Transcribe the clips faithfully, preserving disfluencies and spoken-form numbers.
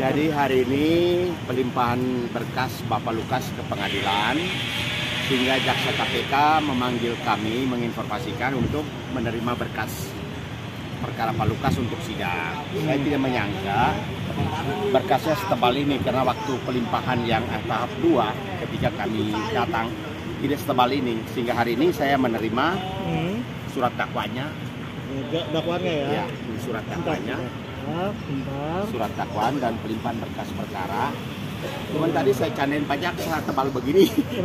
Jadi hari ini pelimpahan berkas Bapak Lukas ke pengadilan, sehingga jaksa K P K memanggil kami menginformasikan untuk menerima berkas perkara Pak Lukas untuk sidang. Saya tidak menyangka berkasnya setebal ini, karena waktu pelimpahan yang tahap dua ketika kami datang tidak setebal ini, sehingga hari ini saya menerima hmm. surat dakwanya. Dakwaannya ya? Ya, surat dakwanya. Surat dakwaan dan pelimpahan berkas perkara. Cuman tadi saya candain pajak saya tebal begini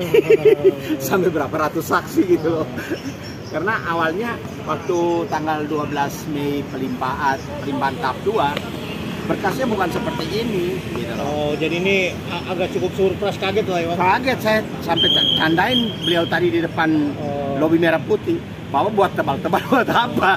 sampai berapa ratus saksi gitu loh. Karena awalnya waktu tanggal dua belas Mei pelimpahan pelimpahan tahap dua berkasnya bukan seperti ini gitu loh. Oh, jadi ini agak cukup surprise, kaget lah ya? Kaget saya sampai candain beliau tadi di depan oh. lobi merah putih. Bahwa buat tebal-tebal buat apa?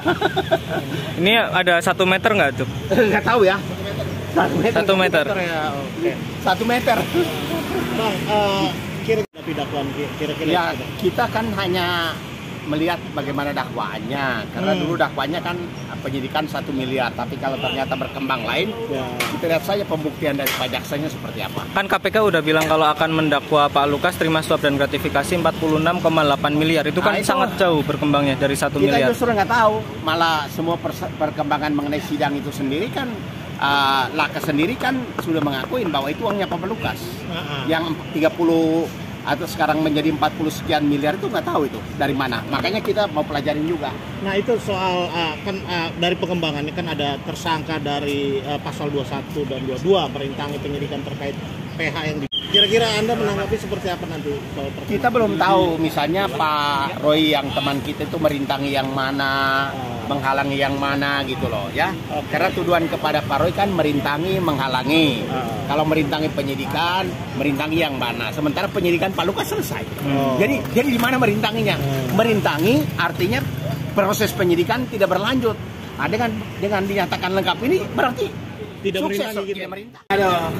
Ini ada satu meter nggak tuh? Nggak tahu ya. Satu meter. Satu meter. Satu meter ya. Oke. Satu meter. Bang, uh, kira-kira dakwaan kira-kira. Ya, kita kan hanya melihat bagaimana dakwaannya, karena hmm. dulu dakwaannya kan penyidikan satu miliar, tapi kalau ternyata berkembang lain, ya. Kita lihat saja pembuktian dari pajaksanya seperti apa. Kan K P K udah bilang kalau akan mendakwa Pak Lukas terima suap dan gratifikasi empat puluh enam koma delapan miliar, itu kan nah, itu sangat jauh berkembangnya dari satu miliar. Kita justru nggak tahu, malah semua perkembangan mengenai sidang itu sendiri kan, uh, Laka sendiri kan sudah mengakuin bahwa itu uangnya Pak Lukas, uh-huh. yang tiga puluh atau sekarang menjadi empat puluh sekian miliar itu nggak tahu itu dari mana. Makanya kita mau pelajarin juga. Nah itu soal uh, kan uh, dari pengembangannya kan ada tersangka dari uh, pasal dua puluh satu dan dua puluh dua merintangi penyidikan terkait P H yang di... Kira-kira Anda menanggapi seperti apa nanti? Soal kita belum tahu, misalnya Pak Roy yang teman kita itu merintangi yang mana, uh. menghalangi yang mana gitu loh ya. Okay. Karena tuduhan kepada Pak Roy kan merintangi, menghalangi. Uh. Kalau merintangi penyidikan, merintangi yang mana. Sementara penyidikan Pak Lukas selesai. Oh. Jadi jadi di mana merintanginya? Hmm. Merintangi artinya proses penyidikan tidak berlanjut. Nah, dengan dengan dinyatakan lengkap ini berarti tidak sukses, merintangi gitu. Tidak merintang. Aduh.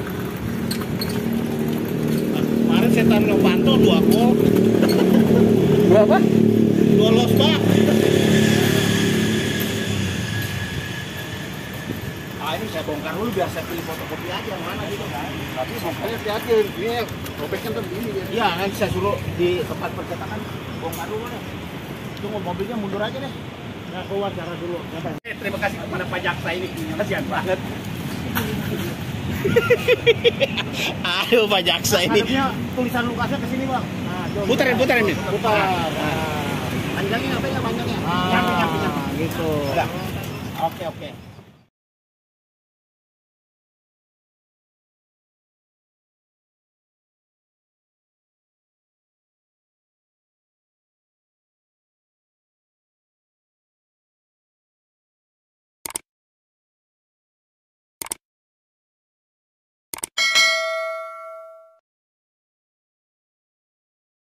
Kemarin setan Novanto dua gol. Dua apa? Dua los bak. Ah, ini saya bongkar dulu biar saya pilih fotokopi aja yang mana gitu kan. Tapi bongkarnya hati-hati, ini robeknya tuh begini dia. Iya, nanti saya suruh di tempat percetakan bongkar dulu deh. Tunggu mobilnya mundur aja deh. Nggak keluar cara dulu. Eh, terima kasih kepada Pak Jaksa ini, kasihan banget. Aduh Pak Jaksa ini. Hadapnya tulisan Lukasnya ke sini bang. Nah, putarin, putarin nih. Putar. Panjangnya apa ya panjangnya? Ah, nyampe, nyampe, nyampe. Gitu. Udah. Oke, oke.